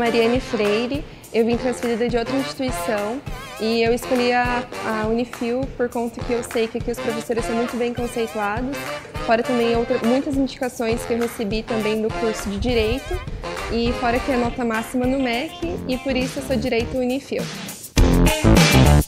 Mariane Freire, eu vim transferida de outra instituição e eu escolhi a Unifil por conta que eu sei que aqui os professores são muito bem conceituados, fora também muitas indicações que eu recebi também do curso de Direito e fora que é nota máxima no MEC e por isso eu sou Direito Unifil.